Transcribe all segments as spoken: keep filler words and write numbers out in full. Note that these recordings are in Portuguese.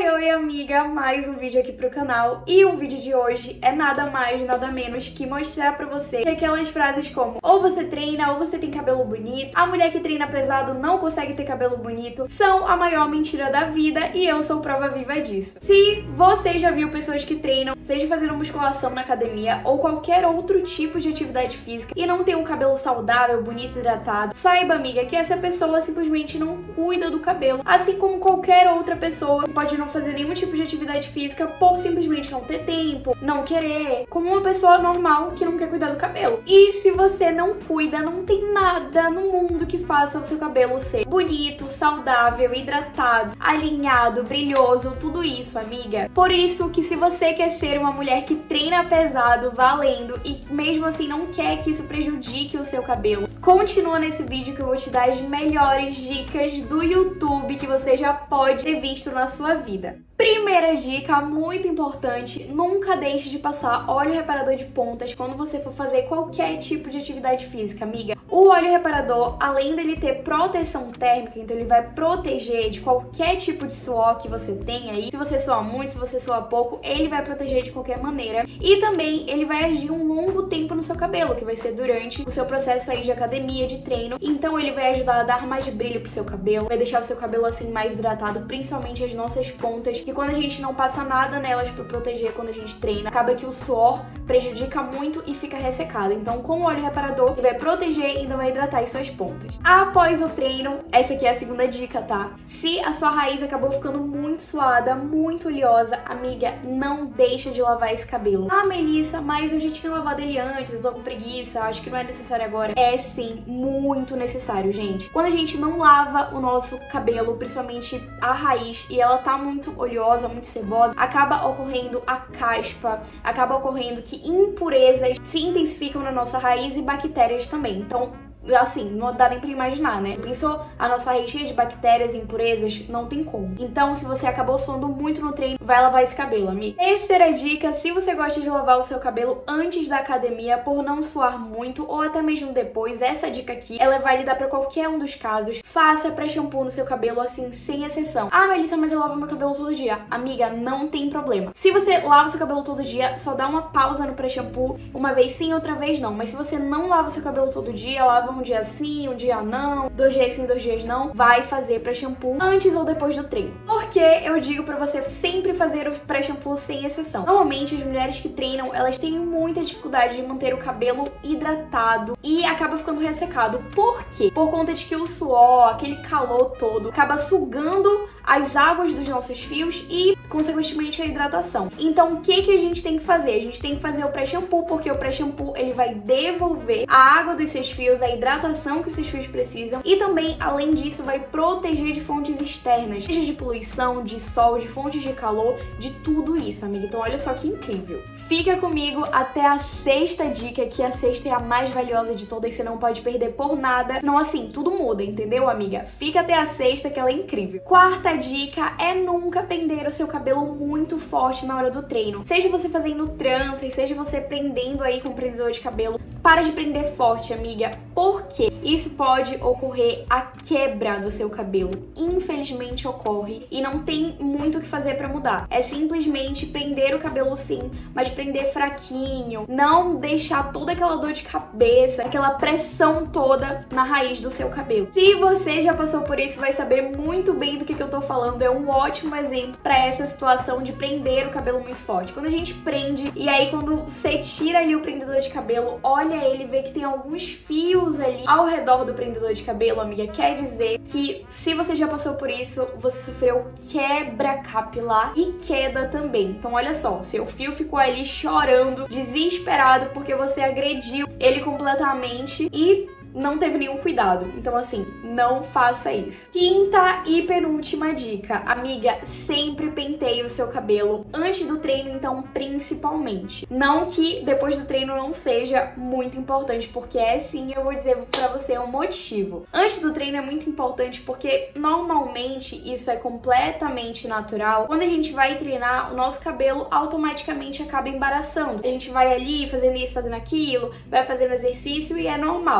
Oi, oi amiga, mais um vídeo aqui pro canal. E o vídeo de hoje é nada mais, nada menos que mostrar pra você que aquelas frases como ou você treina ou você tem cabelo bonito, a mulher que treina pesado não consegue ter cabelo bonito, são a maior mentira da vida e eu sou prova viva disso. Se você já viu pessoas que treinam, seja fazendo musculação na academia ou qualquer outro tipo de atividade física e não tem um cabelo saudável, bonito, hidratado, saiba amiga que essa pessoa simplesmente não cuida do cabelo, assim como qualquer outra pessoa pode não fazer nenhum tipo de atividade física por simplesmente não ter tempo, não querer, como uma pessoa normal que não quer cuidar do cabelo. E se você não cuida, não tem nada no mundo que faça o seu cabelo ser bonito, saudável, hidratado, alinhado, brilhoso, tudo isso, amiga. Por isso que se você quer ser uma mulher que treina pesado, valendo, e mesmo assim não quer que isso prejudique o seu cabelo, continua nesse vídeo que eu vou te dar as melhores dicas do YouTube que você já pode ter visto na sua vida. Primeira dica muito importante, nunca deixe de passar óleo reparador de pontas quando você for fazer qualquer tipo de atividade física, amiga. O óleo reparador, além dele ter proteção térmica, então ele vai proteger de qualquer tipo de suor que você tenha aí. Se você suar muito, se você suar pouco, ele vai proteger de qualquer maneira. E também ele vai agir um longo tempo no seu cabelo, que vai ser durante o seu processo aí de academia, de treino. Então ele vai ajudar a dar mais brilho pro seu cabelo, vai deixar o seu cabelo assim mais hidratado, principalmente as nossas pontas, que quando a gente não passa nada nelas pra proteger quando a gente treina, acaba que o suor prejudica muito e fica ressecado. Então com o óleo reparador ele vai proteger e ainda vai hidratar as suas pontas. Após o treino, essa aqui é a segunda dica, tá? Se a sua raiz acabou ficando muito suada, muito oleosa, amiga, não deixa de lavar esse cabelo. Ah, Melissa, mas eu já tinha lavado ele antes, eu tô com preguiça, acho que não é necessário agora. É sim, muito necessário, gente. Quando a gente não lava o nosso cabelo, principalmente a raiz, e ela tá muito oleosa, muito cebosa, acaba ocorrendo a caspa, acaba ocorrendo que impurezas se intensificam na nossa raiz e bactérias também. Então, assim, não dá nem pra imaginar, né? Pensou a nossa raiz cheia de bactérias e impurezas? Não tem como. Então, se você acabou suando muito no treino, vai lavar esse cabelo, amiga. Terceira dica, se você gosta de lavar o seu cabelo antes da academia, por não suar muito, ou até mesmo depois, essa dica aqui, ela é válida pra qualquer um dos casos. Faça pré-shampoo no seu cabelo, assim, sem exceção. Ah, Melissa, mas eu lavo meu cabelo todo dia. Amiga, não tem problema. Se você lava seu cabelo todo dia, só dá uma pausa no pré-shampoo, uma vez sim, outra vez não. Mas se você não lava seu cabelo todo dia, lava um dia sim, um dia não, dois dias sim, dois dias não, vai fazer pré-shampoo antes ou depois do treino. Porque eu digo pra você sempre fazer o pré-shampoo sem exceção. Normalmente as mulheres que treinam, elas têm muita dificuldade de manter o cabelo hidratado e acaba ficando ressecado. Por quê? Por conta de que o suor, aquele calor todo, acaba sugando as águas dos nossos fios e, consequentemente, a hidratação. Então, o que que a gente tem que fazer? A gente tem que fazer o pré-shampoo, porque o pré-shampoo, ele vai devolver a água dos seus fios, a hidratação que os seus fios precisam e também, além disso, vai proteger de fontes externas, seja de poluição, de sol, de fontes de calor, de tudo isso, amiga. Então, olha só que incrível. Fica comigo até a sexta dica, que a sexta é a mais valiosa de todas, você não pode perder por nada. Não, assim, tudo muda, entendeu, amiga? Fica até a sexta, que ela é incrível. Quarta dica é nunca prender o seu cabelo muito forte na hora do treino. Seja você fazendo tranças, seja você prendendo aí com um prendedor de cabelo, para de prender forte, amiga, porque isso pode ocorrer a quebra do seu cabelo. Infelizmente ocorre e não tem muito o que fazer pra mudar. É simplesmente prender o cabelo sim, mas prender fraquinho, não deixar toda aquela dor de cabeça, aquela pressão toda na raiz do seu cabelo. Se você já passou por isso, vai saber muito bem do que, que eu tô falando. É um ótimo exemplo pra essa situação de prender o cabelo muito forte. Quando a gente prende, e aí quando você tira ali o prendedor de cabelo, olha ele, vê que tem alguns fios ali ao redor do prendedor de cabelo, amiga, quer dizer que se você já passou por isso, você sofreu quebra capilar e queda também. Então olha só, seu fio ficou ali chorando, desesperado, porque você agrediu ele completamente e não teve nenhum cuidado. Então, assim, não faça isso. Quinta e penúltima dica. Amiga, sempre penteie o seu cabelo antes do treino, então, principalmente. Não que depois do treino não seja muito importante, porque é sim, eu vou dizer pra você um motivo. Antes do treino é muito importante porque, normalmente, isso é completamente natural. Quando a gente vai treinar, o nosso cabelo automaticamente acaba embaraçando. A gente vai ali fazendo isso, fazendo aquilo, vai fazendo exercício e é normal. Só que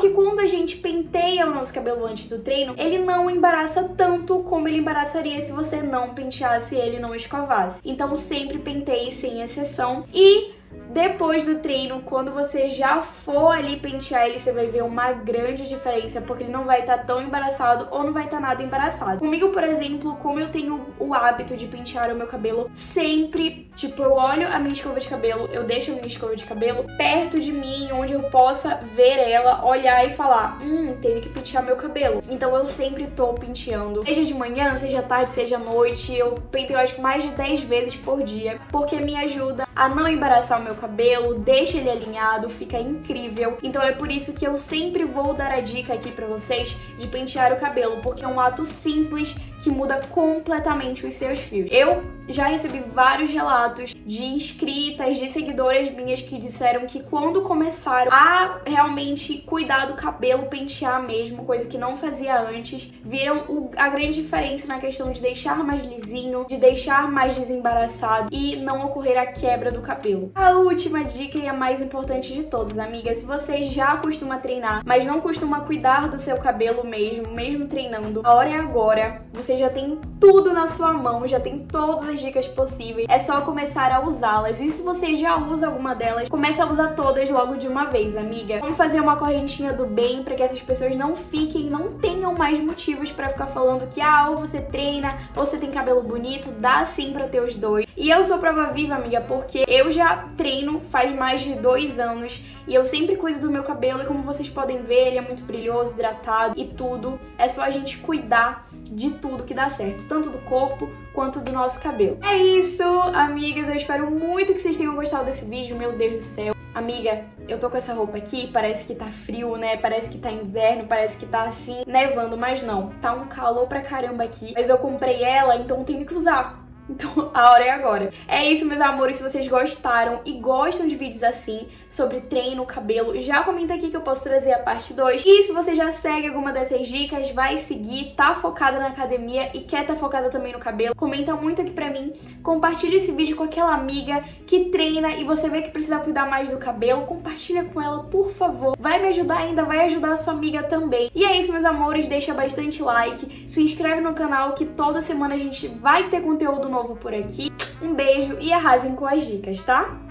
que quando a gente penteia o nosso cabelo antes do treino, ele não embaraça tanto como ele embaraçaria se você não penteasse ele e não escovasse. Então sempre penteie sem exceção. E depois do treino, quando você já for ali pentear ele, você vai ver uma grande diferença, porque ele não vai estar tão embaraçado ou não vai estar nada embaraçado. Comigo, por exemplo, como eu tenho o hábito de pentear o meu cabelo sempre, tipo, eu olho a minha escova de cabelo, eu deixo a minha escova de cabelo perto de mim, onde eu possa ver ela, olhar e falar, hum, tenho que pentear meu cabelo. Então eu sempre tô penteando, seja de manhã, seja tarde, seja noite. Eu penteio acho que mais de dez vezes por dia, porque me ajuda a não embaraçar o meu cabelo, deixa ele alinhado, fica incrível. Então é por isso que eu sempre vou dar a dica aqui pra vocês de pentear o cabelo, porque é um ato simples que muda completamente os seus fios. Eu já recebi vários relatos de inscritas, de seguidoras minhas que disseram que quando começaram a realmente cuidar do cabelo, pentear mesmo, coisa que não fazia antes, viram o, a grande diferença na questão de deixar mais lisinho, de deixar mais desembaraçado e não ocorrer a quebra do cabelo. A última dica e a mais importante de todas, amiga, se você já costuma treinar, mas não costuma cuidar do seu cabelo mesmo, mesmo treinando, a hora é agora. Você já tem tudo na sua mão, já tem todas as dicas possíveis, é só começar a usá-las. E se você já usa alguma delas, comece a usar todas logo de uma vez, amiga. Vamos fazer uma correntinha do bem para que essas pessoas não fiquem, não tenham mais motivos para ficar falando que ah, ou você treina, ou você tem cabelo bonito. Dá sim pra ter os dois. E eu sou prova viva, amiga, porque eu já treino faz mais de dois anos e eu sempre cuido do meu cabelo, e como vocês podem ver, ele é muito brilhoso, hidratado e tudo. É só a gente cuidar de tudo que dá certo, tanto do corpo quanto do nosso cabelo. É isso, amigas, eu espero muito que vocês tenham gostado desse vídeo. Meu Deus do céu. Amiga, eu tô com essa roupa aqui, parece que tá frio, né? Parece que tá inverno, parece que tá assim, nevando, mas não. Tá um calor pra caramba aqui, mas eu comprei ela, então tenho que usar. Então a hora é agora. É isso, meus amores. Se vocês gostaram e gostam de vídeos assim, sobre treino, cabelo, já comenta aqui que eu posso trazer a parte dois. E se você já segue alguma dessas dicas, vai seguir, tá focada na academia e quer tá focada também no cabelo, comenta muito aqui pra mim. Compartilha esse vídeo com aquela amiga que treina e você vê que precisa cuidar mais do cabelo. Compartilha com ela, por favor. Vai me ajudar ainda, vai ajudar a sua amiga também. E é isso, meus amores. Deixa bastante like, se inscreve no canal que toda semana a gente vai ter conteúdo novo por aqui. Um beijo e arrasem com as dicas, tá?